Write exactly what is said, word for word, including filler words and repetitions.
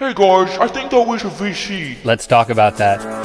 Hey guys, I think that was a V C. Let's talk about that.